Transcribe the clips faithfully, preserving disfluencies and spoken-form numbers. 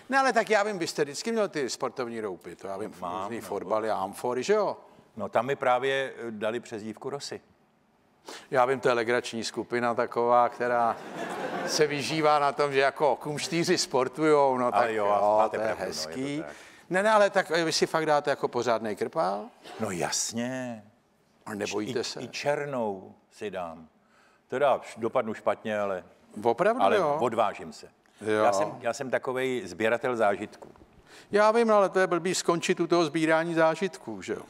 Ne, ale tak já vím, vy jste vždycky měl ty sportovní roupy, to já vím, různý no, fotbaly a amfory, že jo? No tam mi právě dali přezdívku Rosy. Já vím, to je legrační skupina taková, která se vyžívá na tom, že jako kumštýři sportujou, no tak jo, jo, to je pravdu, hezký. No, je to ne, ne, ale tak vy si fakt dáte jako pořádnej krpál? No jasně. A nebojíte I, se? I černou si dám. Teda dopadnu špatně, ale, Opravdu, ale jo? odvážím se. Jo. Já jsem, já jsem takovej sběratel zážitků. Já vím, ale to je blbý skončit u toho sbírání zážitků, že jo?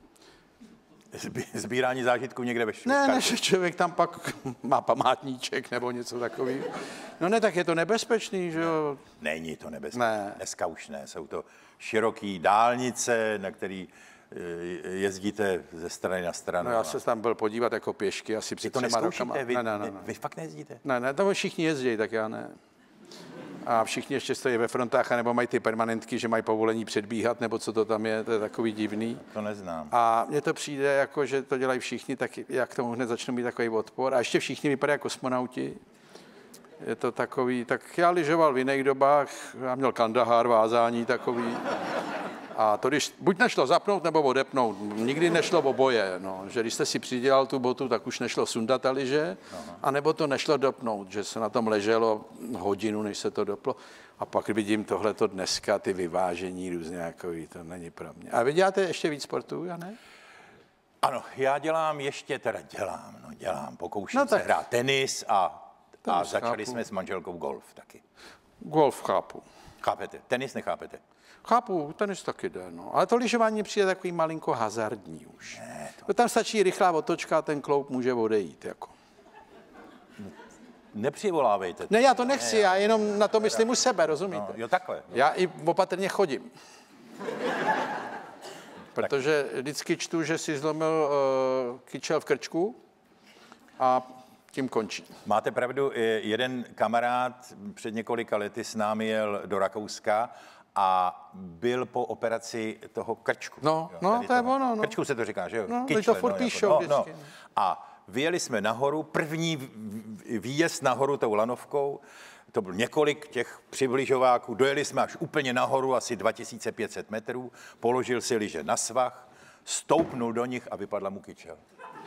Sbírání zážitků někde ve škole. Ne, ne, že člověk tam pak má památníček nebo něco takového. No ne, tak je to nebezpečný, že jo? Není to nebezpečné. Ne. Dneska už ne. Jsou to široké dálnice, na který jezdíte ze strany na stranu. No já se tam byl podívat jako pěšky asi před to třema rokama. Vy, ne, ne, ne, ne. vy fakt nejezdíte? Ne, ne, tam všichni jezdí, tak já ne. A všichni ještě stojí ve frontách, nebo mají ty permanentky, že mají povolení předbíhat, nebo co to tam je, to je takový divný. To neznám. A mně to přijde, jako, že to dělají všichni, tak jak tomu hned začnou mít takový odpor. A ještě všichni vypadají jako kosmonauti. Je to takový, tak já lyžoval v jiných dobách, já měl Kandahar, vázání takový. A to když buď nešlo zapnout, nebo odepnout. Nikdy nešlo oboje, no. Že když jste si přidělal tu botu, tak už nešlo sundat ta lyže, anebo to nešlo dopnout, že se na tom leželo hodinu, než se to doplo. A pak vidím tohleto dneska, ty vyvážení různě, jako to není pro mě. A vy děláte ještě víc sportů, já ne? Ano, já dělám ještě, teda dělám, no dělám, pokouším no se hrát tenis a, a tenis začali chápu. jsme s manželkou golf taky. Golf chápu. Chápete? Tenis nechápete? Chápu, tenis taky jde, no. Ale to lyžování přijde takový malinko hazardní už. Ne, to... To tam stačí rychlá otočka a ten kloub může odejít, jako. Nepřivolávejte. Ne, já to nechci, ne, já jenom na to myslím u sebe, rozumíte? No, jo, takhle. No. Já i opatrně chodím. Protože vždycky čtu, že si zlomil uh, kyčel v krčku a tím končí. Máte pravdu, jeden kamarád před několika lety s námi jel do Rakouska a byl po operaci toho krčku. No, jo, no to je ono. No. Krčku se to říká, že jo? No, Kyčle, to furt no, píšou jako, no, vždycky. no. A vyjeli jsme nahoru, první výjezd nahoru tou lanovkou, to byl několik těch přibližováků, dojeli jsme až úplně nahoru, asi dva tisíce pět set metrů, položil si lyže na svah, stoupnul do nich a vypadla mu kyčel.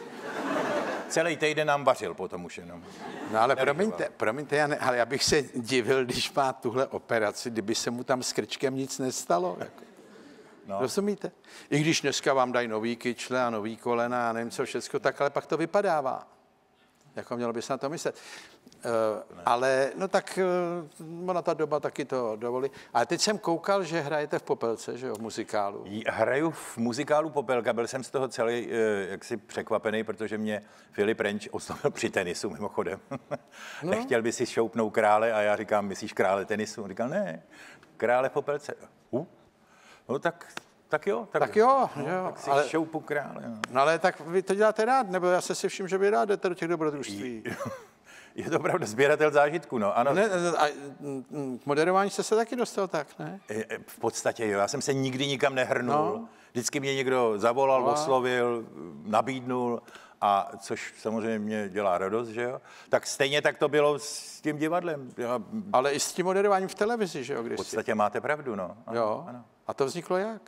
Celý týden nám vařil potom už jenom. No ale promiňte, promiňte, já ne, ale já bych se divil, když má tuhle operaci, kdyby se mu tam s krčkem nic nestalo. Jako. No. Rozumíte? I když dneska vám dají nový kyčle a nový kolena a nevím co všecko, tak ale pak to vypadává. Jako mělo by se na to myslet. Uh, ale, no tak, uh, ona ta doba taky to dovolí. Ale teď jsem koukal, že hrajete v Popelce, že jo, v muzikálu. Hraju v muzikálu Popelka, byl jsem z toho celý uh, jaksi překvapený, protože mě Filip Renč oslovil při tenisu, mimochodem. No. Nechtěl by si šoupnout krále a já říkám, myslíš krále tenisu? On říkal, ne, krále v Popelce. Uh, no tak... Tak jo, tak, tak jo, no, jo. Tak si ale, šoupu krále. No. no ale tak vy to děláte rád, nebo já se si všim, že vy rád jdete do těch dobrodružství. Je to pravda, sběratel zážitku, no, ano. Ne, a k moderování jste se taky dostal tak, ne? V podstatě jo, já jsem se nikdy nikam nehrnul. No. Vždycky mě někdo zavolal, no. oslovil, nabídnul, a což samozřejmě mě dělá radost, že jo. Tak stejně tak to bylo s tím divadlem. Já... Ale i s tím moderováním v televizi, že jo, když V podstatě máte pravdu, no. Ano, jo, ano. A to vzniklo jak?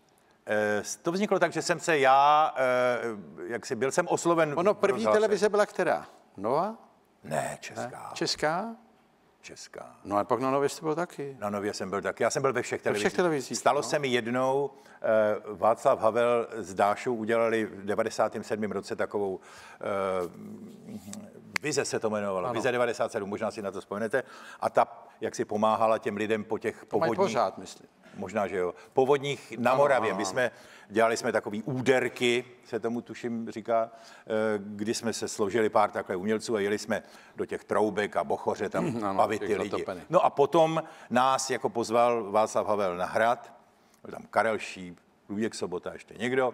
To vzniklo tak, že jsem se já, jak si byl jsem osloven... Ono první televize byla která? Nova? Ne, česká. Ne? Česká? Česká. No a pak na Nově jste byl taky. Na Nově jsem byl taky. Já jsem byl ve všech televizích. Ve všech televizích. Stalo no. se mi jednou, uh, Václav Havel s Dášou udělali v devadesátém sedmém roce takovou uh, Vize se to jmenovalo. Ano. Vize devadesát sedm, možná si na to vzpomenete. A ta, jak si pomáhala těm lidem po těch povodních. Pořád, myslím. Možná, že jo. Povodních na ano, Moravě. ano. My jsme, dělali jsme takový úderky, se tomu tuším říká, kdy jsme se složili pár takhle umělců a jeli jsme do těch Troubek a Bochoře tam hmm, ano, bavit ty lidi. Zatopeny. No a potom nás jako pozval Václav Havel na hrad, tam Karel Šíp, Luděk Sobota, ještě někdo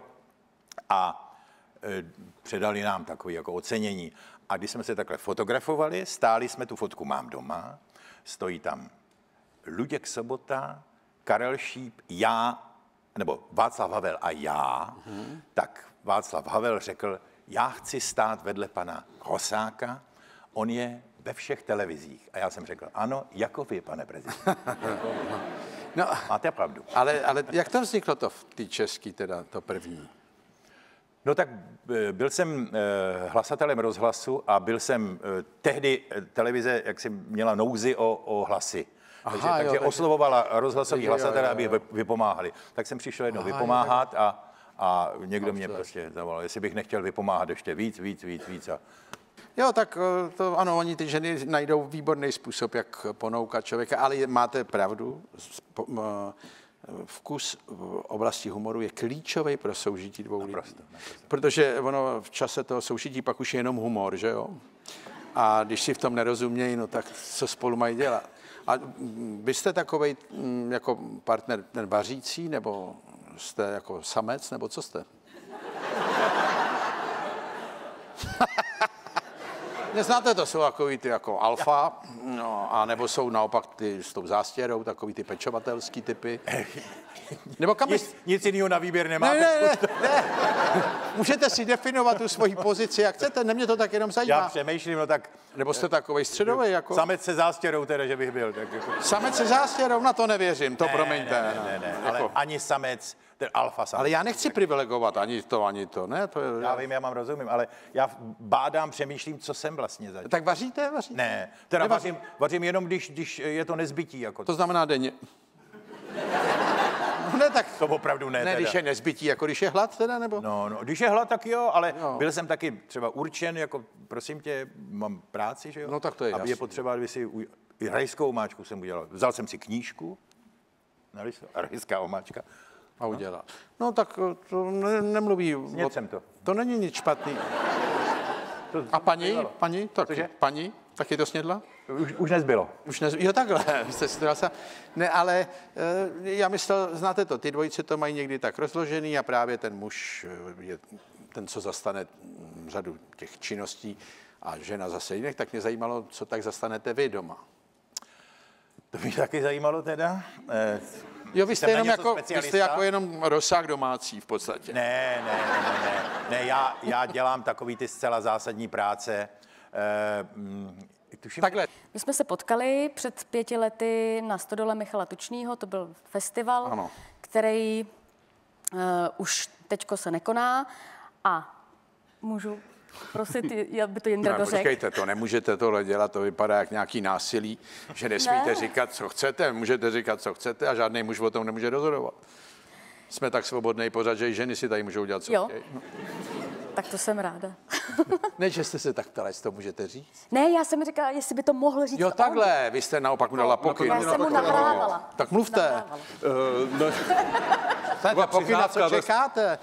a e, předali nám takové jako ocenění. A když jsme se takhle fotografovali, stáli jsme, tu fotku mám doma, stojí tam Luděk Sobota, Karel Šíp, já, nebo Václav Havel a já, mm-hmm. tak Václav Havel řekl, já chci stát vedle pana Hosáka, on je ve všech televizích. A já jsem řekl, ano, jako vy, pane prezident. No, máte pravdu. Ale, ale jak to vzniklo to v té české, teda to první? No tak byl jsem hlasatelem rozhlasu a byl jsem tehdy televize, jak jsem měla nouzi o, o hlasy. Aha, takže, jo, takže takže oslovovala rozhlasový hlasatele, aby vypomáhali. Tak jsem přišel jednou Aha, vypomáhat a, a někdo a mě prostě zavolal, jestli bych nechtěl vypomáhat ještě víc, víc, víc, víc. A... Jo, tak to ano, oni ty ženy najdou výborný způsob, jak ponoukat člověka, ale máte pravdu, vkus v oblasti humoru je klíčový pro soužití dvou lidí. Naprosto, naprosto. Protože ono v čase toho soužití pak už je jenom humor, že jo? A když si v tom nerozumějí, no tak co spolu mají dělat? A vy jste takovej jako partner ten vařící, nebo jste jako samec, nebo co jste? Neznáte to, jsou takový ty jako alfa, no, a nebo jsou naopak ty s tou zástěrou, takový ty pečovatelský typy. Nebo kam nic, nic jiného na výběr nemáte? Ne, ne, ne, ne. Můžete si definovat tu svoji pozici, jak chcete, ne, mě to tak jenom zajímá. Já přemýšlím, no tak... Nebo jste takovej středový, jako... Samec se zástěrou teda, že bych byl. Tak jako... Samec se zástěrou, na to nevěřím, to ne, promiňte. Ne, ne, ne, ne. Jako... ale ani samec, ten alfa samec. Ale já nechci privilegovat ani to, ani to, ne? To je... Já vím, já mám rozumím, ale já bádám, přemýšlím, co jsem vlastně zač. Tak vaříte, vaříte? Ne, teda vařím, vařím jenom, když, když je to nezbytí. Jako to znamená denně. No ne, tak to opravdu ne. Ne, teda. Když je nezbytí, jako když je hlad teda, nebo? No, no, když je hlad, tak jo, ale jo. Byl jsem taky třeba určen, jako prosím tě, mám práci, že jo? No tak to je Aby jasný. je potřeba, aby si, u... i rajskou omáčku jsem udělal. Vzal jsem si knížku, rajská omáčka. A udělal. No, no tak to ne, nemluví. Sněd jsem to. To není nic špatný. To a paní, paní, tak, paní, taky to snědla? Už, už nezbylo. Už nezbylo. Jo, takhle. Jste si to ne, ale já myslel, znáte to, ty dvojice to mají někdy tak rozložený a právě ten muž je ten, co zastane řadu těch činností a žena zase jinak, tak mě zajímalo, co tak zastanete vy doma. To mě taky zajímalo teda. Eh, jo, vy jste, jenom jako, vy jste jako jenom rozsah domácí v podstatě. Ne, ne, ne, ne. ne já, já dělám takový ty zcela zásadní práce. Eh, mm, Tuším. Takhle. My jsme se potkali před pěti lety na Stodole Michala Tučnýho, to byl festival, ano. který uh, už teďko se nekoná a můžu prosit, aby to Jindra dořekl. Počkejte, to nemůžete tohle dělat, to vypadá jak nějaký násilí, že nesmíte ne. říkat, co chcete, můžete říkat, co chcete a žádný muž o tom nemůže rozhodovat. Jsme tak svobodný pořad, že i ženy si tady můžou dělat, co jo. chtějí. No. Tak to jsem ráda. Ne, že jste se tak ptala, jestli to můžete říct? Ne, já jsem říkala, jestli by to mohl říct. Jo, takhle, vy jste naopak mu dala pokyn. Já jsem mu nahrávala. Tak mluvte. Uh, no. Ten pokyn, na co čekáte?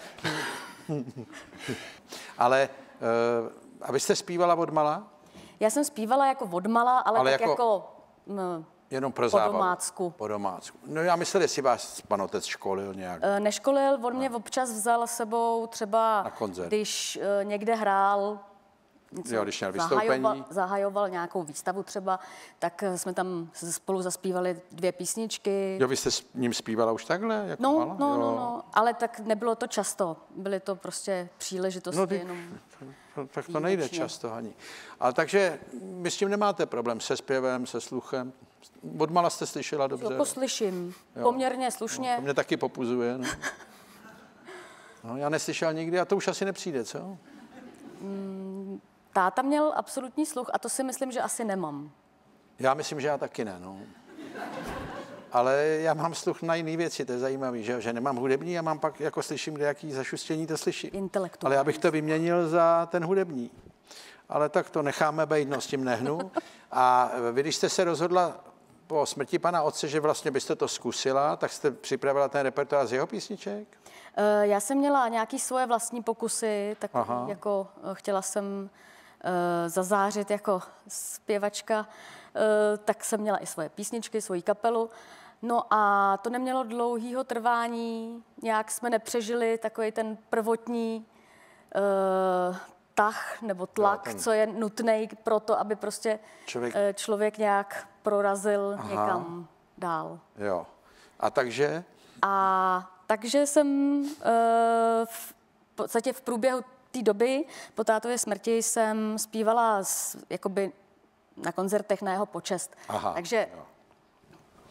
Ale, uh, a vy jste zpívala odmala? Já jsem zpívala jako odmala, ale, ale tak jako... jako m, jenom pro zábavu. Po domácku. Po domácku. No já myslel, jestli vás pan otec školil nějak. E, neškolil, on mě občas vzal sebou třeba, když e, někde hrál, něco, jo, když měl vystoupení. Zahajoval, zahajoval nějakou výstavu třeba, tak jsme tam spolu zaspívali dvě písničky. Jo, vy jste s ním zpívala už takhle? Jako no, mala? no, no, no, ale tak nebylo to často. Byly to prostě příležitosti no, ty, jenom... To, tak to nejde často ani. Ale takže vy s tím nemáte problém se zpěvem, se sluchem? Odmala jste slyšela dobře? Jako slyším, jo. Poměrně slušně. No, to mě taky popuzuje. No. No, já neslyšel nikdy a to už asi nepřijde, co? Mm, táta měl absolutní sluch a to si myslím, že asi nemám. Já myslím, že já taky ne, no. Ale já mám sluch na jiné věci, to je zajímavé, že, že nemám hudební a mám pak, jako slyším, kde jaký zašustění to slyším. Intelektuální. Ale já bych to vyměnil za ten hudební. Ale tak to necháme být, no s tím nehnu. A vy, když jste se rozhodla po smrti pana otce, že vlastně byste to zkusila, tak jste připravila ten repertoár z jeho písniček? Já jsem měla nějaké svoje vlastní pokusy, tak Aha. jako chtěla jsem uh, zazářit jako zpěvačka, uh, tak jsem měla i svoje písničky, svoji kapelu. No a to nemělo dlouhého trvání, nějak jsme nepřežili takový ten prvotní uh, tah nebo tlak, jo, ten... co je nutný pro to, aby prostě člověk, člověk nějak prorazil Aha. někam dál. Jo. A takže? A takže jsem uh, v podstatě v průběhu té doby po tátově smrti jsem zpívala s, jakoby na koncertech na jeho počest. Aha, takže jo.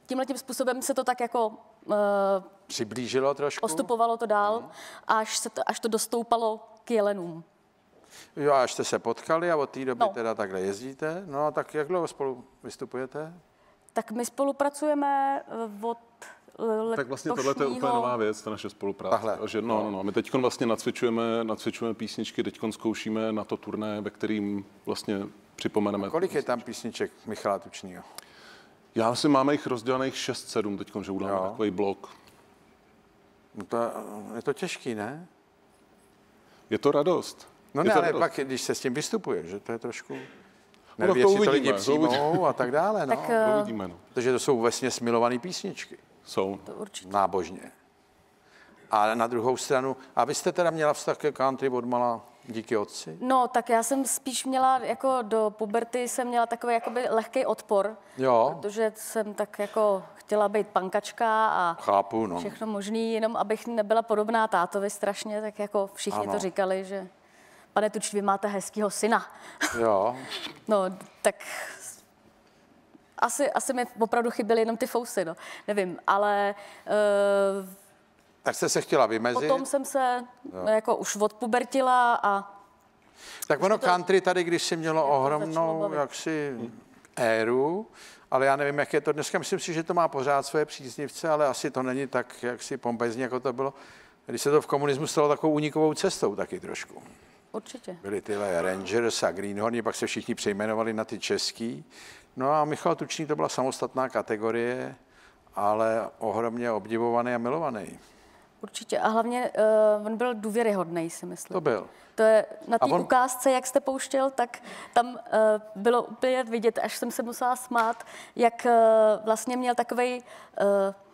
tímhletím způsobem se to tak jako uh, přiblížilo trošku. Postupovalo to dál, mm. až, se to, až to dostoupalo k jelenům. Jo, až jste se potkali a od té doby no. teda takhle jezdíte. No a tak jak dlouho spolu vystupujete? Tak my spolupracujeme od letošního... Tak vlastně tohle je úplně nová věc, ta naše spolupráce. Že, no, no, no. My teď vlastně nacvičujeme, nacvičujeme písničky, teď zkoušíme na to turné, ve kterým vlastně připomeneme. A kolik je tam písniček Michala Tučnýho? Já si máme jich rozdělaných šest sedm teď, že uděláme takový blok. No to, je to těžký, ne? Je to radost. No je ne, ale radost. pak, když se s tím vystupuje, že to je trošku... No, Neví, to jestli to uvidíme, lidi přijmou a tak dále, no. Tak, to uvidíme, no. Protože to jsou vesměs milované písničky. Jsou. To určitě. Nábožně. A na druhou stranu, a vy jste teda měla vztah ke country odmala díky otci? No, tak já jsem spíš měla, jako do puberty jsem měla takový jakoby lehký odpor. Jo. Protože jsem tak jako chtěla být pankačka a Chápu, no. všechno možný, jenom abych nebyla podobná tátovi strašně, tak jako všichni ano. to říkali, že pane Tuč, vy máte hezkýho syna. Jo. No, tak asi, asi mi opravdu chyběly jenom ty fousy, no. Nevím, ale... Uh, tak jste se chtěla vymezit? Potom jsem se jo. jako už odpubertila a... Tak ono to, country tady, když si mělo ohromnou jaksi éru, ale já nevím, jak je to dneska. Myslím si, že to má pořád svoje příznivce, ale asi to není tak jaksi pompezní, jako to bylo. Když se to v komunismu stalo takovou únikovou cestou taky trošku. Určitě. Byly tyhle Rangers a Greenhorny, pak se všichni přejmenovali na ty český. No a Michal Tučný to byla samostatná kategorie, ale ohromně obdivovaný a milovaný. Určitě. A hlavně uh, on byl důvěryhodný, si myslím. To byl. To je na té on... ukázce, jak jste pouštěl, tak tam uh, bylo úplně vidět, až jsem se musela smát, jak uh, vlastně měl takovej uh,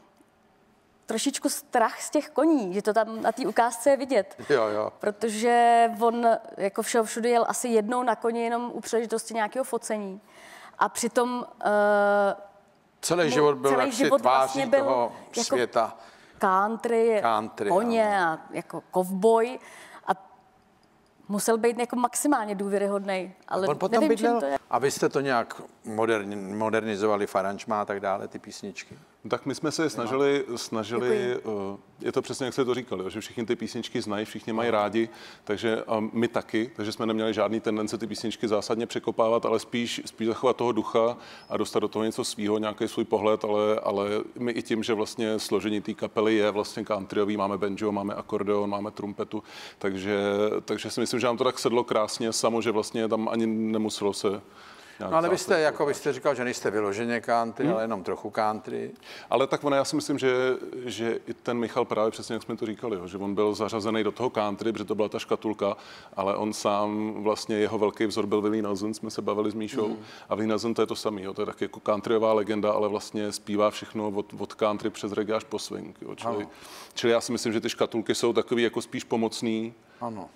trošičku strach z těch koní, že to tam na té ukázce je vidět. Jo, jo. Protože on jako všeho všude jel asi jednou na koni jenom u příležitosti nějakého focení. A přitom uh, celý život byl celý jaksi život tváří vlastně byl toho jako světa. Country, country koně a jako kovboj a musel být jako maximálně důvěryhodnej, ale on potom nevím, čím to je. A vy jste to nějak moderni, modernizovali v aranžmá a tak dále, ty písničky? Tak my jsme se snažili, snažili uh, je to přesně, jak jste to říkali, že všichni ty písničky znají, všichni mají rádi, takže um, my taky, takže jsme neměli žádný tendence ty písničky zásadně překopávat, ale spíš, spíš zachovat toho ducha a dostat do toho něco svýho, nějaký svůj pohled, ale, ale my i tím, že vlastně složení té kapely je vlastně countryový, máme banjo, máme akordeon, máme trumpetu, takže, takže si myslím, že nám to tak sedlo krásně samo, že vlastně tam ani nemuselo se... No, ale vy jste, jako vy jste říkal, že nejste vyloženě country, hmm. ale jenom trochu country. Ale tak ono, já si myslím, že, že i ten Michal právě přesně, jak jsme to říkali, jo, že on byl zařazený do toho country, protože to byla ta škatulka, ale on sám, vlastně jeho velký vzor byl Willie Nelson, jsme se bavili s Míšou, hmm. a Willie Nelson to je to samý, jo, to je taky jako countryová legenda, ale vlastně zpívá všechno od, od country přes reggae až po swing. Jo, čili, čili já si myslím, že ty škatulky jsou takový jako spíš pomocný. Ano.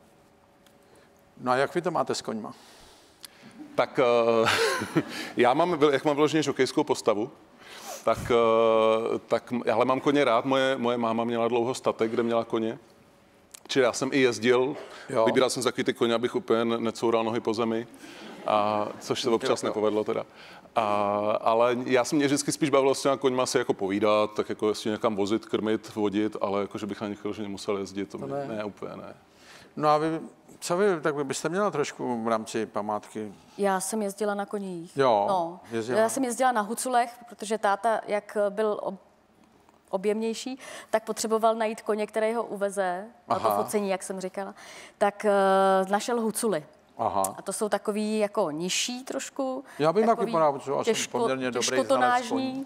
No a jak vy to máte s koňma? Tak uh, já mám, jak mám vyloženě žokejskou postavu, tak, uh, tak ale mám koně rád. Moje, moje máma měla dlouho statek, kde měla koně. Čili já jsem i jezdil, jo. Vybíral jsem takový ty koně, abych úplně necoural nohy po zemi, a, což se občas nepovedlo teda. A, ale já jsem mě vždycky spíš bavilo s těma koňma si jako povídat, tak jako jestli někam vozit, krmit, vodit, ale jako, že bych na nich vyloženě musel jezdit, to, to ne. ne, úplně ne. No a vy... Co vy, tak vy byste měla trošku v rámci památky? Já jsem jezdila na koních. Jo, no. jezdila. Já jsem jezdila na huculech, protože táta, jak byl ob, objemnější, tak potřeboval najít koně, který ho uveze, na to focení, jak jsem říkala, tak uh, našel huculy. Aha. A to jsou takový jako nižší trošku. Já bych tak vypadal, protože já jsem poměrně dobrý znalec koní.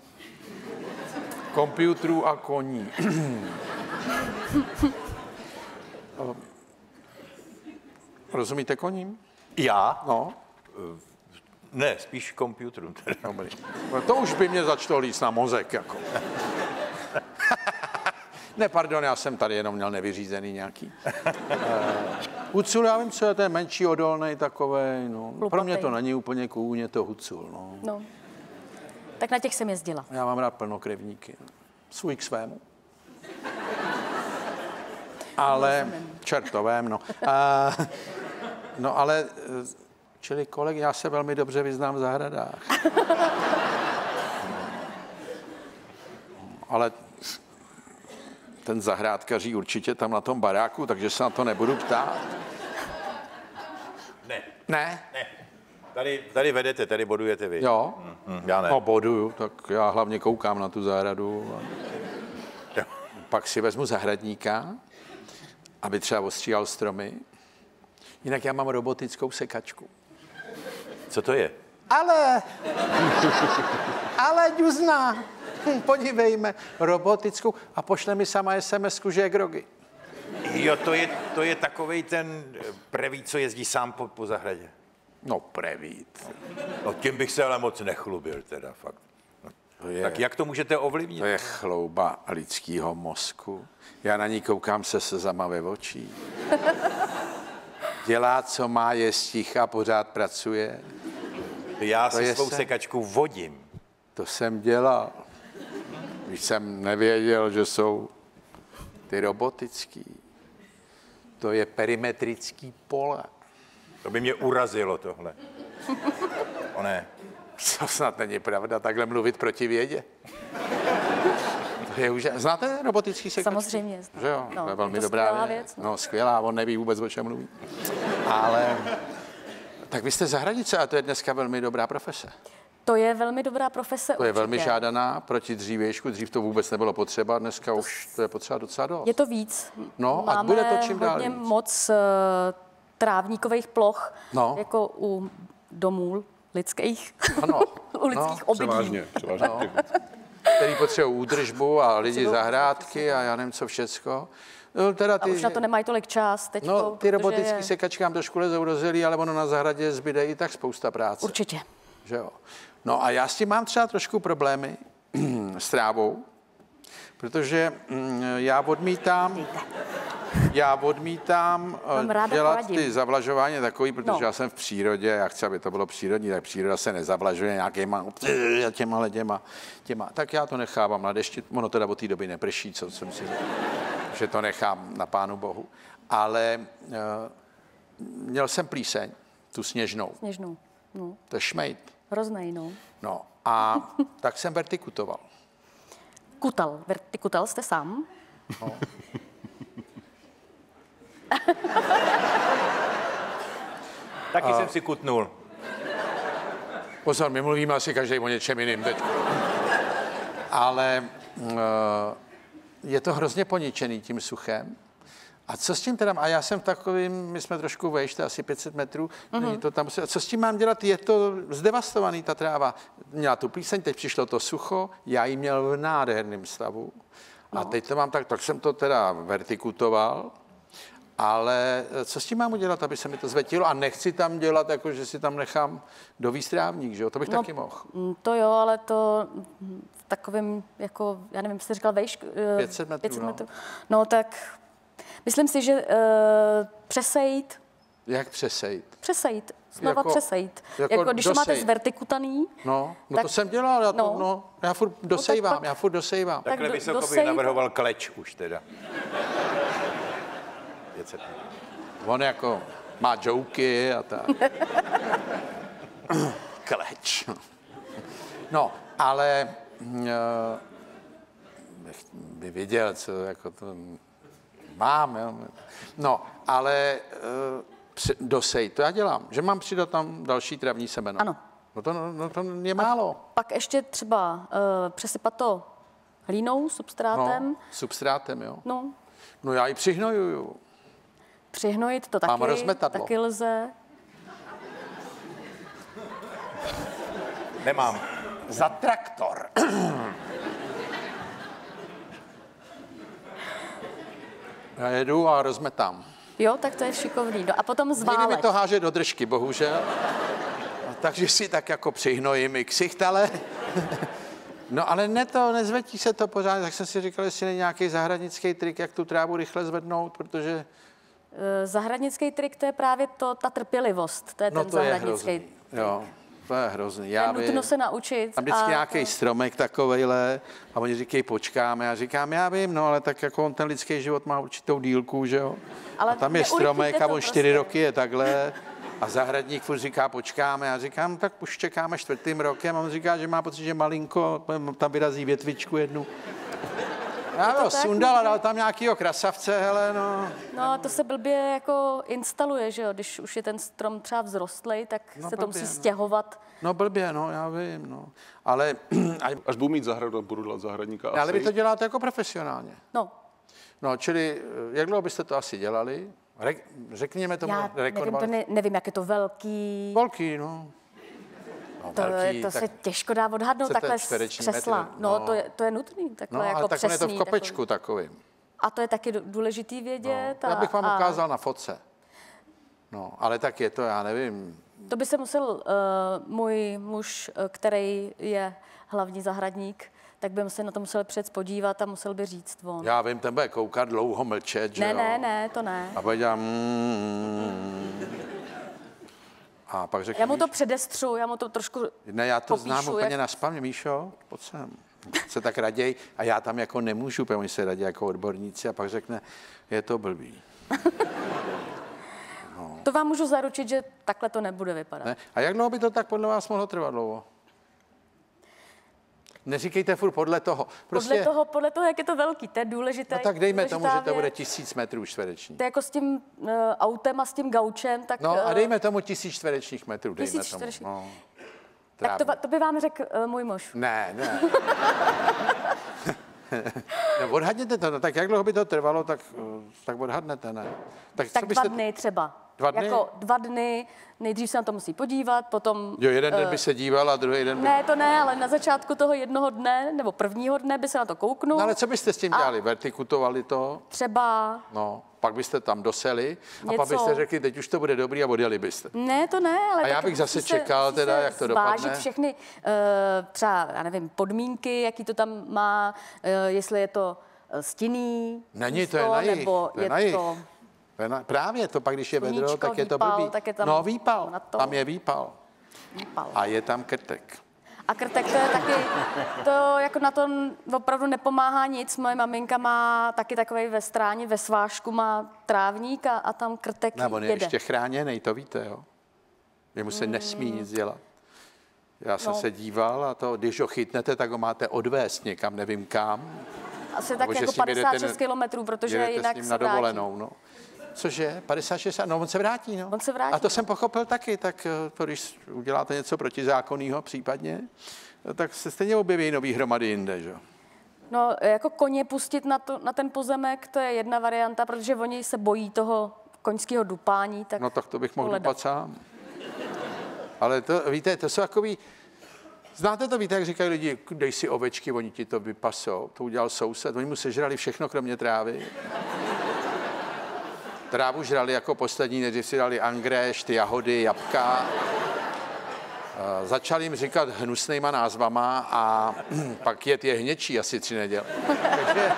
Komputerů a koní. Rozumíte koním? Já? No. Ne, spíš komputerům. Dobrý. To už by mě začalo líst na mozek, jako. Ne, pardon, já jsem tady jenom měl nevyřízený nějaký. Hucul, já vím, co je ten menší, odolnej takovej, no. Pro mě to není úplně kůň, je to hucul, no. No. Tak na těch jsem jezdila. Já mám rád plnokrevníky. Svůj k svému. Ale čertovém, no. A, no ale, čili koleg, já se velmi dobře vyznám v zahradách. ale ten zahrádkaří určitě tam na tom baráku, takže se na to nebudu ptát. Ne. Ne? Ne. Tady, tady vedete, tady bodujete vy. Jo? Hmm, hmm, já ne. No boduju, tak já hlavně koukám na tu zahradu. A pak si vezmu zahradníka, aby třeba ostříhal stromy. Jinak já mám robotickou sekačku. Co to je? Ale, ale Ďuzna, hm, podívejme, robotickou a pošle mi sama es em esku, že je grogy. Jo, to je, to je takovej ten prevít, co jezdí sám po, po zahradě. No prevít. No tím bych se ale moc nechlubil teda, fakt. No, To je, tak jak to můžete ovlivnit? to je chlouba lidského mozku. Já na ní koukám se slzama ve očí. Dělá, co má, je sticha, pořád pracuje. Já To si je svou se- sekačku vodím. To jsem dělal. Když jsem nevěděl, že jsou ty robotický. To je perimetrický pole. To by mě urazilo tohle. O ne. To snad není pravda, takhle mluvit proti vědě. To je úžasné. Znáte robotický sekačku? Samozřejmě znám. Že jo, No, to je je velmi to dobrá skvělá věc. věc, no. No skvělá, on neví vůbec, o čem mluví. Ale tak vy jste zahradnice a to je dneska velmi dobrá profese. To je velmi dobrá profese. To je velmi určitě. žádaná proti dřívějšku. Dřív to vůbec nebylo potřeba, dneska už to je potřeba docela dost. Je to víc. No, a Máme bude to čím dál hodně víc. moc uh, trávníkových ploch, No. jako u domů lidských, Ano. u lidských No, obydlí. Převážně, převážně. No. Který potřebují údržbu a lidi zahrádky a já nevím co všecko. No, teda A ty, už na to nemají tolik čas teď. no, ty robotické sekačky nám trošku lezou do zelí, ale ono na zahradě zbyde i tak spousta práce. Určitě. Že jo? No a já s tím mám třeba trošku problémy s trávou, protože mm, já odmítám, já odmítám eh, Mám ráda dělat poradím. ty zavlažování takový, protože No. já jsem v přírodě, já chci, aby to bylo přírodní, tak příroda se nezavlažuje nějakýma těma těma, těma. Tak já to nechávám na dešti, ono teda od té doby neprší, co jsem si řekl, že to nechám na Pánu Bohu. Ale eh, měl jsem plíseň, tu sněžnou, Sněžnou. No, to je šmejt. hroznej, no. No a tak jsem vertikutoval. Kutal. Vertikutal jste sám? Taky jsem si kutnul. Pozor, my mluvíme asi každý o něčem jiným teď. Ale uh, je to hrozně poničený tím suchem. A co s tím teda, a já jsem takovým, my jsme trošku vejš, to je asi pět set metrů, není to tam, a co s tím mám dělat, je to zdevastovaný, ta tráva. Měla tu plíseň, teď přišlo to sucho, já ji měl v nádherném stavu. A teď to mám tak, tak jsem to teda vertikutoval, ale co s tím mám udělat, aby se mi to zvetilo a nechci tam dělat, jako že si tam nechám dovést trávník, že jo, to bych No, taky mohl. Mm, To jo, ale to mm, v takovém, jako, já nevím, jste říkal vejš... eh, pět set metrů, no. No tak myslím si, že uh, přesejít, Jak přesejt? přesejít, znova Jako- přesejít. jako Jako, když to máte dosejt. zvertikutaný, No, no Tak- to jsem dělal, já, to, no. no. No, já furt dosejvám, pak- já furt dosejvám. Tak Takhle do- vysoko bych dosejt- navrhoval kleč už teda. pět set. On jako má joky a tak. Kleč. No, ale uh, by viděl, co jako to mám. Jo. No, ale uh, dosej, to já dělám, že mám přidat tam další travní semeno. Ano. No to, no to je málo. pak ještě třeba uh, přesypat to hlínou, substrátem, No, substrátem, jo. no, No já ji přihnojuju. přihnojit to Mám taky, rozmetadlo. taky lze. Nemám. Za traktor. Já jedu a rozmetám. Jo, tak to je šikovný. No a potom Někdy mi zválek. to háže do držky, bohužel. A takže si tak jako přihnojím i ksicht, ale... No ale ne to, nezvetí se to pořád, tak jsem si říkal, jestli není nějaký zahradnický trik, jak tu trávu rychle zvednout, protože Eh, Zahradnický trik, to je právě to, ta trpělivost. To je no ten to je zahradnický. hrozný. Jo, to je hrozný. To Já je nutno vím. se naučit. Tam vždycky a nějaký to- stromek takovejhle a oni říkají, počkáme. Já říkám, já vím, no ale tak jako on ten lidský život má určitou dílku, že jo? Ale A tam je neurychlíte stromek a to on čtyři prostě. roky je takhle a zahradník furt říká, počkáme. Já říkám, tak už čekáme čtvrtým rokem a on říká, že má pocit, že malinko tam vyrazí větvičku jednu. Já to sundal a dal tam nějakýho krasavce, hele, no. No, to se blbě jako instaluje, že jo? Když už je ten strom třeba vzrostlej, tak no, se blbě, to musí no. stěhovat. No blbě, no, já vím, no. Ale... Až budu mít zahradu, budu dělat zahradníka. Ale asi. vy to děláte jako profesionálně. No. No, čili jak dlouho byste to asi dělali? Re, řekněme tomu Já nevím, to ne, nevím, jak je to velký. Velký, no. no to velký, to se těžko dá odhadnout takhle z křesla. Metr, no, no, to je, to je nutný, takhle no, jako ale takhle je to v kopečku takový. takovým. A to je taky důležitý vědět. No, já bych vám a, ukázal na fotce. No, ale tak je to, já nevím. To by se musel uh, můj muž, který je hlavní zahradník, tak by se na to musel před podívat a musel by říct on. Já vím, ten bude koukat, dlouho mlčet, že Ne, jo? ne, ne, to ne. A bude dělat mm, a pak řekne, Já mu to předestřu, já mu to trošku ne, já to popíšu, znám úplně jak... na spamě, Míšo, pojď sem. Se tak raději a já tam jako nemůžu, protože oni se radí jako odborníci a pak řekne, je to blbý. No. To vám můžu zaručit, že takhle to nebude vypadat. Ne? A jak dlouho by to tak podle vás mohlo trvat dlouho? Neříkejte furt podle toho. Prostě... Podle toho, podle toho, jak je to velký, to je důležité. No tak dejme tomu, že to bude tisíc metrů čtverečních. To je jako s tím uh, autem a s tím gaučem, tak... No a dejme tomu tisíc čtverečních metrů, dejme tisíc tomu. čtverečních. No. Tak to, to by vám řekl uh, můj muž. Ne, ne. No, odhadněte to, no, tak jak dlouho by to trvalo, tak, tak odhadnete, ne? Tak, tak dva dny třeba. Dva dny? Jako dva dny, nejdřív se na to musí podívat, potom... Jo, jeden den by se díval a druhý den by... Ne, to ne, ale na začátku toho jednoho dne, nebo prvního dne by se na to kouknul. No ale co byste s tím dělali? Vertikutovali to? Třeba... No, pak byste tam doseli a něco... pak byste řekli, teď už to bude dobrý a odjeli byste. Ne, to ne, ale... A já bych zase čekal se, teda, jak to dopadne. Zvážit všechny uh, třeba, já nevím, podmínky, jaký to tam má, uh, jestli je to stinný Není, místo, to je na jich, nebo to je je na jich. to... Na, právě to pak, když je vedro, Sluníčko, tak je to výpal, blbý. tak je tam no výpal, to. tam je výpal. výpal. A je tam krtek. A krtek to je taky, to jako na to opravdu nepomáhá nic. Moje maminka má taky takovej ve stráni, ve svážku má trávník a, a tam krtek No, on je jede. ještě chráněnej, to víte, jo? Jemu se mm. nesmí nic dělat. Já jsem no. se díval a to, když ho chytnete, tak ho máte odvést někam, nevím kam. Asi tak jako padesát šest kilometrů, protože jinak se na vrátí. dovolenou, no. Cože? padesát šest? No, on se vrátí, no. On se vrátí. A to jsem pochopil taky, tak to, když uděláte něco protizákonného případně, tak se stejně objeví nový hromady jinde, že jo? No, jako koně pustit na, to, na ten pozemek, to je jedna varianta, protože oni se bojí toho koňského dupání. Tak no tak to bych mohl dupat sám. Ale to, víte, to jsou takový... Znáte to, víte, jak říkají lidi, dej si ovečky, oni ti to vypasou. To udělal soused, oni mu sežrali všechno, kromě trávy. Trávu žrali jako poslední, než si dali angréš, ty jahody, jabka. Začal jim říkat hnusnýma názvama a pak jet je hněčí asi tři neděle. Takže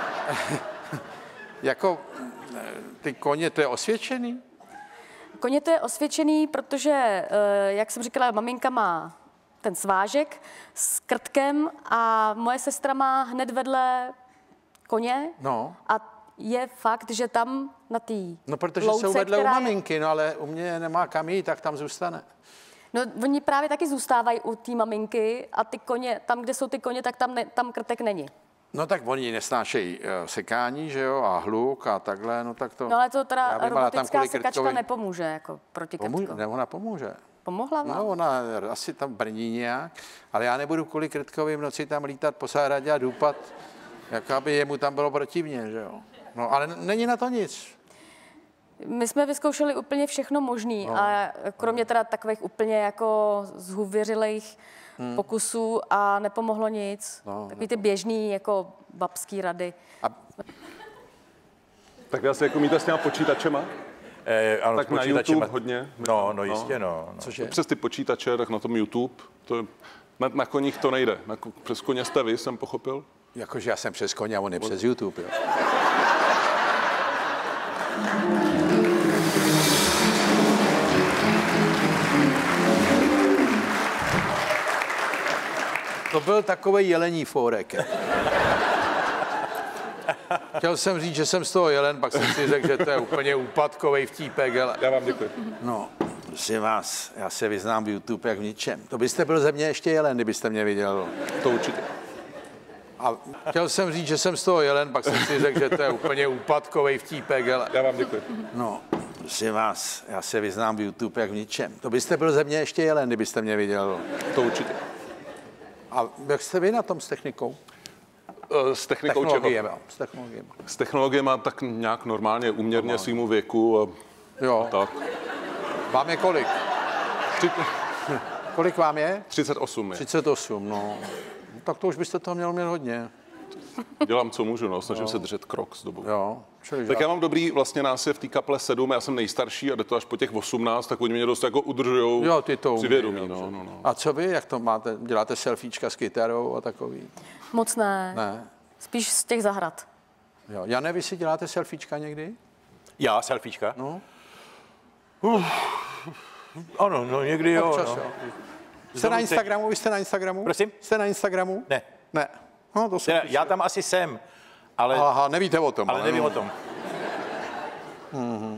jako ty koně, to je osvědčený? Koně to je osvědčený, protože, jak jsem říkala, maminka má ten svážek s krtkem a moje sestra má hned vedle koně. No. A je fakt, že tam na té No, protože louce, jsou vedle u je... maminky, no ale u mě nemá kam jít, tak tam zůstane. No, oni právě taky zůstávají u té maminky a ty koně, tam, kde jsou ty koně, tak tam, ne, tam krtek není. No tak oni nesnášejí uh, sekání, že jo, a hluk a takhle, no tak to... No ale to teda vím, robotická sekačka krtkovi... nepomůže, jako proti krtku. Pomů... Ne, ona pomůže. Pomohla vám? No, ona asi tam brní nějak, ale já nebudu kvůli krtkovi v noci tam lítat po zahradě a dupat, jak aby jemu tam bylo protivně, že jo. No, ale není na to nic. My jsme vyzkoušeli úplně všechno možný no. a kromě teda takových úplně jako zhuvěřilých hmm. pokusů a nepomohlo nic. No, Takový ty běžný jako babský rady. A... Tak já se jako míte s těma počítačema? Eh, ano, tak na YouTube hodně. No, no jistě, no. no. Cože? Přes ty počítače, tak na tom YouTube. To je, na, na koních to nejde. Na, přes koně jste vy, jsem pochopil. Jakože já jsem přes koně a on je přes YouTube, jo. To byl takovej jelení fórek. Chtěl jsem říct, že jsem z toho jelen, pak jsem si řekl, že to je úplně úpadkovej vtípek. Ale... Já vám děkuji. No, prosím vás, já se vyznám v YouTube jak v ničem. To byste byl ze mě ještě jelen, kdybyste mě viděl. To určitě. A chtěl jsem říct, že jsem z toho jelen, pak jsem si řekl, že to je úplně úpadkový vtípek. Ale... Já vám děkuji. No, prosím vás, já se vyznám v YouTube jak v ničem. To byste byl ze mě ještě jelen, kdybyste mě viděl. To určitě. A jak jste vy na tom s technikou? S technikou technologiemi, čeho? S technologiemi. S technologiemi tak nějak normálně, uměrně svýmu věku. A... Jo. Tak. Vám je kolik? Tři... Kolik vám je? třicet osm. Je. třicet osm, no. Tak to už byste toho měl mít hodně. Dělám, co můžu, no. Snažím jo. se držet krok s dobou. Jo. Čili tak já mám dobrý, vlastně nás je v té kaple sedm, já jsem nejstarší a jde to až po těch osmnáct, tak oni mě dost jako udržujou jo, ty to při vědomí. No, no, no. A co vy, jak to máte? Děláte selfiečka s kytarou a takový? Moc ne. Ne. Spíš z těch zahrad. Jo. Jane, vy si děláte selfiečka někdy? Já, selfiečka? No. Uh, ano, no někdy jo. Občas, no. jo. Jste na Instagramu? Vy jste na Instagramu? Prosím? Jste na Instagramu? Ne. Ne. No, to Já, já tam asi jsem, ale... Aha, nevíte o tom. Ale nevím no. o tom. Mm-hmm.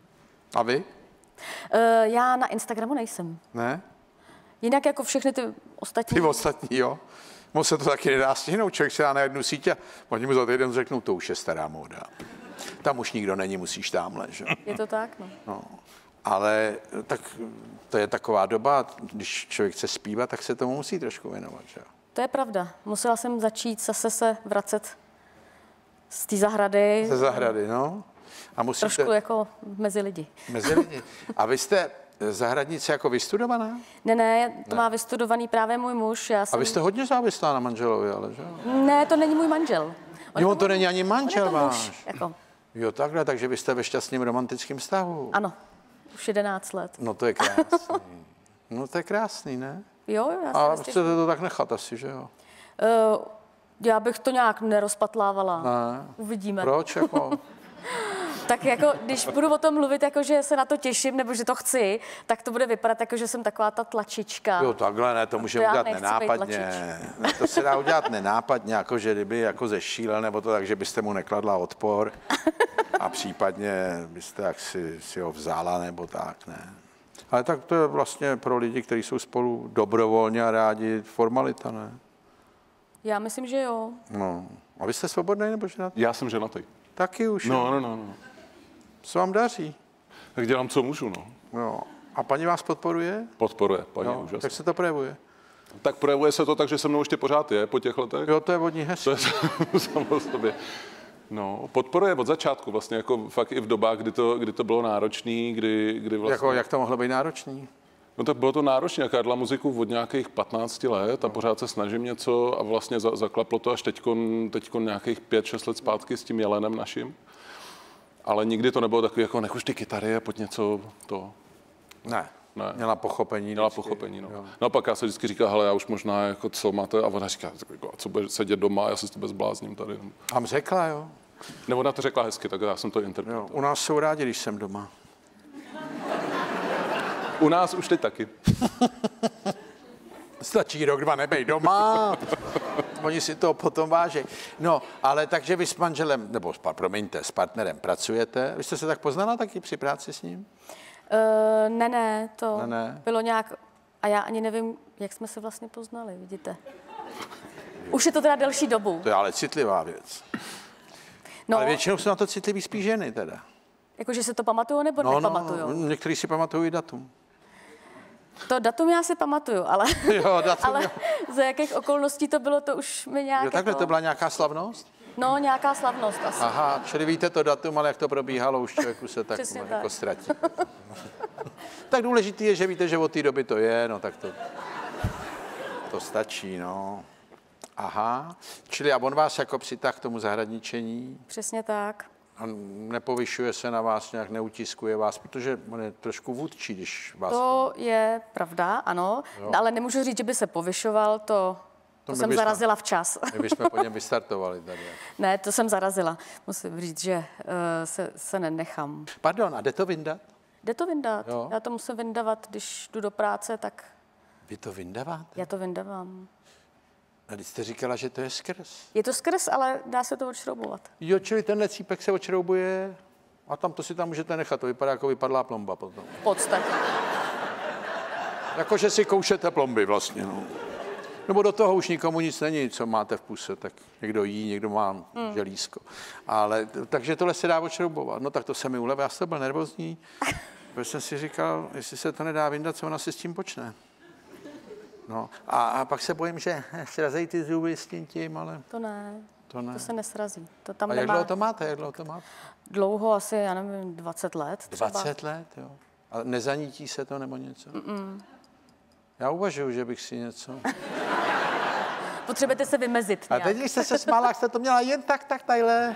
A vy? Uh, já na Instagramu nejsem. Ne? Jinak jako všechny ty ostatní. Ty ostatní, jo. Moc se to taky nedá stihnout. Člověk se dá na jednu síť a oni mu za týden řeknou, to už je stará móda. Tam už nikdo není, musíš tamhle, že? Je to tak, no. no. Ale tak to je taková doba, když člověk chce zpívat, tak se tomu musí trošku věnovat, že? To je pravda. Musela jsem začít zase se vracet z té zahrady. Ze zahrady, no. A musíte... Trošku jako mezi lidi. Mezi lidi. A vy jste zahradnice jako vystudovaná? Ne, ne, to ne. má vystudovaný právě můj muž. Já jsem... A vy jste hodně závislá na manželovi, ale že? Ne, to není můj manžel. On jo, on to není ani manžel váš. Jako. Jo, takhle, takže vy jste ve šťastným romantickém vztahu. Ano, už jedenáct let. No to je krásný. No to je krásný, ne? Jo, já a chcete to tak nechat asi, že jo? Uh, já bych to nějak nerozpatlávala. Ne. Uvidíme. Proč jako? Tak jako, když budu o tom mluvit, jako, že se na to těším, nebo že to chci, tak to bude vypadat jako, že jsem taková ta tlačička. Jo, takhle ne, to můžeme udělat nenápadně. Ne, to se dá udělat nenápadně, jako že kdyby jako zešílel, nebo to tak, že byste mu nekladla odpor a případně byste jak si, si ho vzala, nebo tak, ne. Ale tak to je vlastně pro lidi, kteří jsou spolu dobrovolně a rádi, formalita, ne? Já myslím, že jo. No. A vy jste svobodný nebo ženatý? Já jsem ženatý. Taky už. No, no, no, no. Co vám daří? Tak dělám, co můžu, no. No. A paní vás podporuje? Podporuje, paní, no, úžasně. Tak se to projevuje? Tak projevuje se to tak, že se mnou ještě pořád je po těch letech. Jo, to je vodní hezky. To je samo sobě. No, podporuje od začátku vlastně, jako fakt i v dobách, kdy to, kdy to bylo náročný, kdy, kdy vlastně... Jako, jak to mohlo být náročný? No tak bylo to náročné, jaká dělala muziku od nějakých patnácti let a pořád se snažím něco a vlastně za, zaklaplo to až teďkon, teďkon nějakých pět, šest let zpátky s tím Jelenem naším. Ale nikdy to nebylo takový, jako nech už ty kytary a pojď něco to... Ne, ne. Měla pochopení. Měla vždycky. pochopení, no. No pak já se vždycky říkal, hele, já už možná, jako co máte, a ona říká, jako, a co bude sedět doma, já se s tebe zblázním tady. Vám řekla, jo? Nebo ona to řekla hezky, tak já jsem to interpretoval. U nás jsou rádi, když jsem doma. U nás už teď taky. Stačí rok, dva, nebej doma. Oni si to potom váží. No, ale takže vy s manželem, nebo promiňte, s partnerem pracujete. Vy jste se tak poznala taky při práci s ním? Uh, ne, ne, to ne, ne. bylo nějak... A já ani nevím, jak jsme se vlastně poznali, vidíte. Už je to teda delší dobu. To je ale citlivá věc. No, ale většinou jsou na to citlivý spíš ženy teda. Jakože se to pamatuju nebo no, nepamatuju? No, někteří si pamatují datum. To datum já si pamatuju, ale, jo, datum, ale jo. za jakých okolností to bylo, to už mi nějak... Jo, takhle jako... to byla nějaká slavnost? No, nějaká slavnost asi. Aha, čili víte to datum, ale jak to probíhalo, už člověku se tak jako tak. ztratí. Tak důležitý je, že víte, že od té doby to je, no tak to, to stačí, no. Aha, čili a on vás jako přitah k tomu zahradničení? Přesně tak. A nepovyšuje se na vás, nějak neutiskuje vás, protože on je trošku vůdčí, když vás... To je pravda, ano, jo. Ale nemůžu říct, že by se povyšoval, to, to, to jsem bychom, zarazila včas. My bychom po něm vystartovali tady. Ne, to jsem zarazila. Musím říct, že uh, se, se nenechám. Pardon, a jde to vyndat? Jde to vyndat. Jo. Já to musím vyndavat, když jdu do práce, tak... Vy to vyndáváte? Já to vyndavám. A když jste říkala, že to je skrz. Je to skrz, ale dá se to odšroubovat. Jo, čili tenhle cípek se odšroubuje a tam to si tam můžete nechat. To vypadá jako vypadlá plomba potom. V podstatě. Jako, že si koušete plomby vlastně, no. Nebo do toho už nikomu nic není, co máte v puse, tak někdo jí, někdo má mm. želízko. Ale, takže tohle se dá odšroubovat. No tak to se mi ulevilo, já jsem byl nervózní, protože jsem si říkal, jestli se to nedá vyndat, co ona si s tím počne. No a, a pak se bojím, že srazejí ty zuby s tím tím, ale... To ne, to, ne. to se nesrazí. To tam a nemá... jak dlouho to máte, jak dlouho to máte? Dlouho, asi, já nevím, dvacet let třeba. dvacet let, jo. A nezanítí se to nebo něco? Mm-mm. Já uvažuju, že bych si něco... Potřebujete se vymezit nějak. A teď, když jste se smála, jste to měla jen tak, tak, tajle.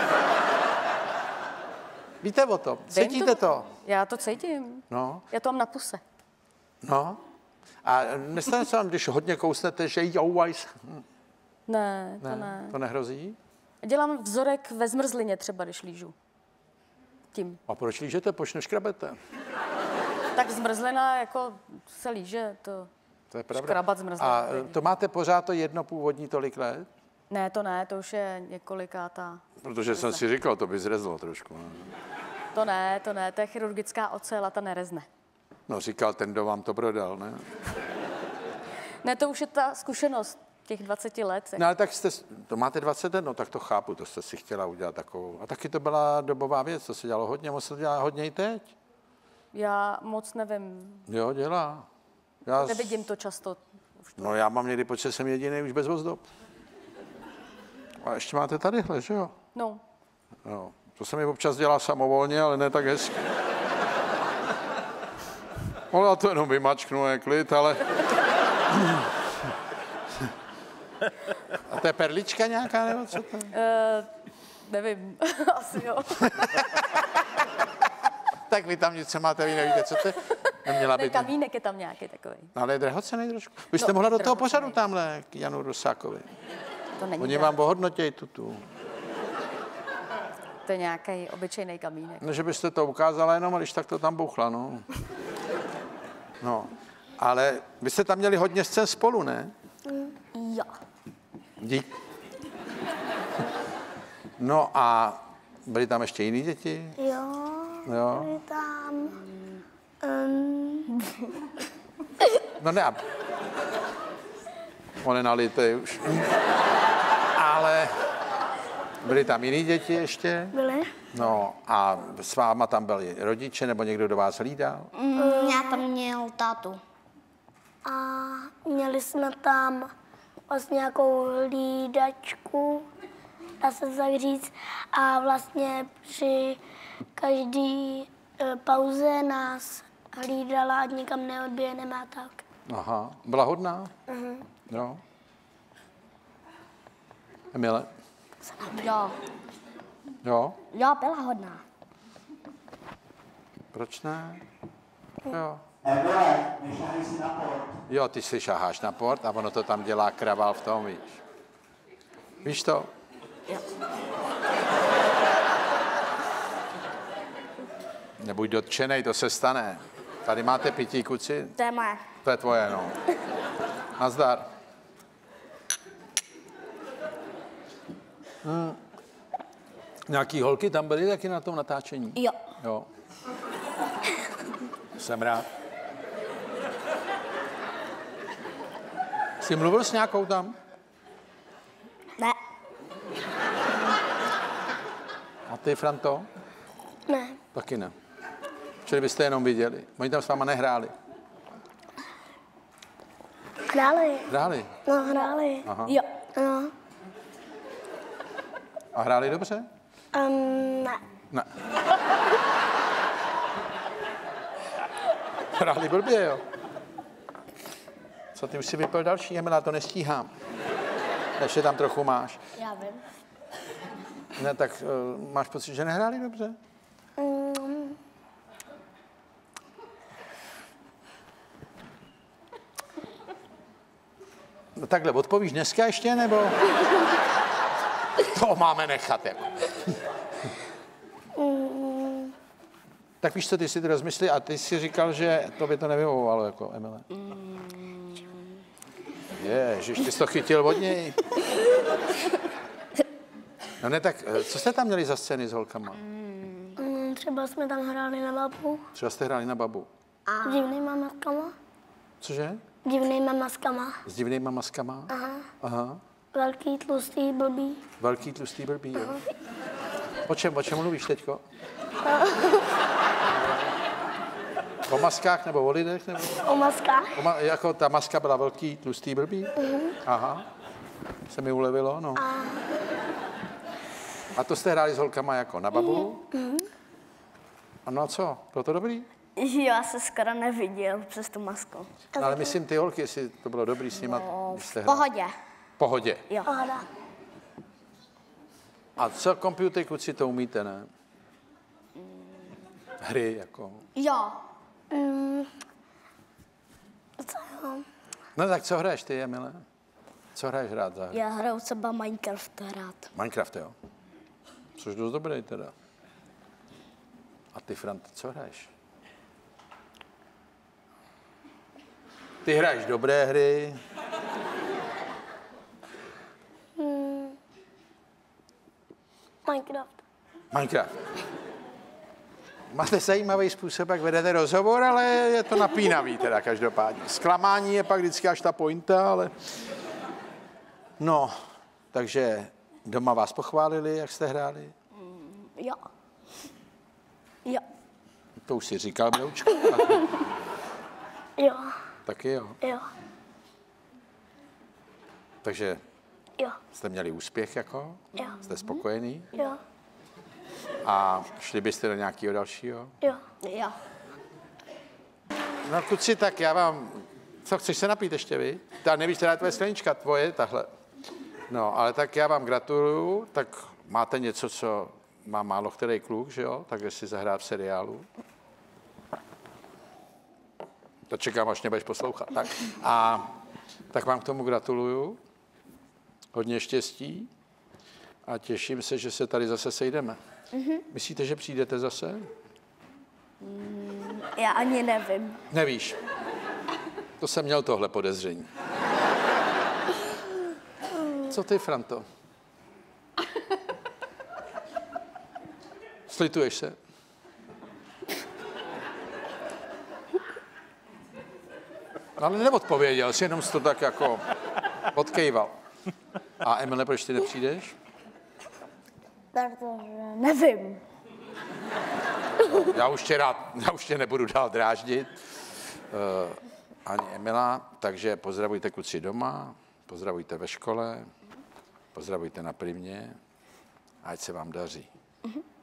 Víte o tom? Cítíte to? to? Já to cítím. No. Já to mám na puse. No. A nestane se vám, když hodně kousnete, že jouajs? Ne, to ne, ne. To nehrozí? Dělám vzorek ve zmrzlině třeba, když lížu. Tím. A proč lížete, proč neškrabete? Tak zmrzlina jako se líže, to, to je pravda. Škrabat zmrzlina. A to máte pořád to jedno původní tolik let? Ne, to ne, to už je několikátá. Protože jsem si říkal, to by zrezlo trošku. Ne? To ne, to ne, to je chirurgická ocel a ta nerezne. No říkal ten, kdo vám to prodal, ne? Ne, to už je ta zkušenost těch dvaceti let. No ale tak jste, to máte dvacet let, no tak to chápu, to jste si chtěla udělat takovou. A taky to byla dobová věc, to se dělalo hodně, moc se dělá hodně i teď. Já moc nevím. Jo, dělá. Já Nevidím to často. Už to... No já mám někdy pocit, že jsem jediný už bez ozdob. A ještě máte tadyhle, že jo? No. No, to se mi občas dělá samovolně, ale ne tak hezky. Ale já to jenom vymačknu, je klid, ale... A to je perlička nějaká, nebo co to je? Uh, nevím, asi jo. Tak vy tam něco máte, vy nevíte, co to je? Neměla ne, kamínek je tam nějaký takový. No, ale je drahocený trošku. Vy jste no, mohla do toho pořadu tamhle k Janu Rusákovi. To není Oni vám ohodnotějí tutu. To je nějaký obyčejný kamínek. No, že byste to ukázala jenom, a když tak to tam bouchla, no. No, ale vy jste tam měli hodně scén spolu, ne? Jo. Dík. No a byly tam ještě jiný děti? Jo, jo. byly tam... Um... No ne, on je nalitej už. Ale byly tam jiný děti ještě? Byly. No a s váma tam byli rodiče nebo někdo do vás hlídal? Mm, já tam měl tátu. A měli jsme tam vlastně nějakou hlídačku, dá se tak říct. A vlastně při každý e, pauze nás hlídala, ať nikam neodběhneme a tak. Aha, byla hodná? Mhm. Jo. Emile? Jo. Jo? Jo, byla hodná. Proč ne? Jo. Emile, nešahej si na port. Jo, ty si šaháš na port a ono to tam dělá kraval v tom, víš. Víš to? Jo. Nebuď dotčenej, to se stane. Tady máte pití, kuci? To je moje. To je tvoje, no. Nazdar. Hmm. Nějaký holky tam byly taky na tom natáčení? Jo. Jo. Jsem rád. Jsi mluvil s nějakou tam? Ne. A ty, Franto? Ne. Taky ne. Čili byste jenom viděli. Oni tam s váma nehráli. Hráli. Hráli? No, hráli. Aha. Jo. No. A hráli dobře? Um, ne. Ne. Hráli blbě, jo. Co, ty už si vypil další? Emila, to nestíhám. Ještě tam trochu máš. Já vím. Ne, tak uh, máš pocit, že nehráli dobře? Um, No takhle, odpovíš dneska ještě, nebo? To máme nechat, jako. um, Tak víš co, ty si to rozmyslí a ty si říkal, že to by to nevyhovovalo, jako Emile. Ježiš, ty jsi to chytil od něj. No ne, tak co jste tam měli za scény s holkama? um, třeba jsme tam hráli na babu. Třeba jste hráli na babu. S divnýma maskama. Cože? divnýma maskama. S divnýma maskama? Aha. Aha. Velký, tlustý, blbý. Velký, tlustý, blbý, jo. O čem, o čem mluvíš teďko? O maskách nebo o lidech? Nebo? O maskách. O ma- jako ta maska byla velký, tlustý, blbý? Uh-huh. Aha. Se mi ulevilo, no. A... A to jste hráli s holkama jako na babu? Uh-huh. A no a co? Bylo to dobrý? Já se skoro neviděl přes tu masku. No, ale myslím ty holky, jestli to bylo dobrý s nima, No, když jste v hráli. pohodě. Pohodě. Jo. Pohoda. A co computer kluci to umíte, ne? Hry jako. Jo. Mm. Co jo? No tak co hraješ ty, Emile? Co hraješ rád za hry? Já hraju třeba Minecraft rád. Minecraft, jo. Což dost dobrý teda. A ty, Frant, co hraješ? Ty hraješ dobré hry. Hmm. Minecraft. Minecraft. Máte zajímavý způsob, jak vedete rozhovor, ale je to napínavý teda každopádně. Zklamání je pak vždycky až ta pointa, ale... No, takže doma vás pochválili, jak jste hráli? Mm, jo. Jo. To už si říkal, Broučku. Jo. Taky jo. Jo. Takže Jo. jste měli úspěch jako? Jo. Jste spokojený? Jo. A šli byste do nějakého dalšího? Jo. Jo. No kluci, tak já vám... Co, chceš se napít ještě vy? Ta nevíš, teda tvoje sklenička, tvoje, tahle. No, ale tak já vám gratuluju, tak máte něco, co má málo který kluk, že jo? Takže si zahrát v seriálu. To čekám, až mě budeš poslouchat. Tak. A tak vám k tomu gratuluju. Hodně štěstí. A těším se, že se tady zase sejdeme. Mm-hmm. Myslíte, že přijdete zase? Mm, já ani nevím. Nevíš. To jsem měl tohle podezření. Co ty, Franto? Slituješ se? Ale neodpověděl jsi, jenom jsi to tak jako odkejval. A Emile, proč ty nepřijdeš? Protože nevím. Já už tě rád, já už tě nebudu dál dráždit. Uh, ani Emila, takže pozdravujte kluci doma, pozdravujte ve škole, pozdravujte na primě, ať se vám daří. Mm-hmm.